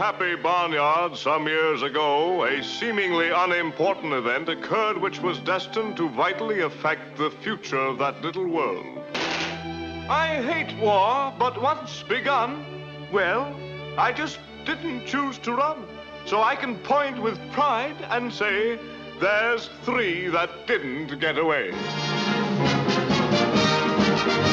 happy barnyard some years ago, a seemingly unimportant event occurred which was destined to vitally affect the future of that little world. I hate war, but once begun, well, I just didn't choose to run. So I can point with pride and say, there's 3 that didn't get away.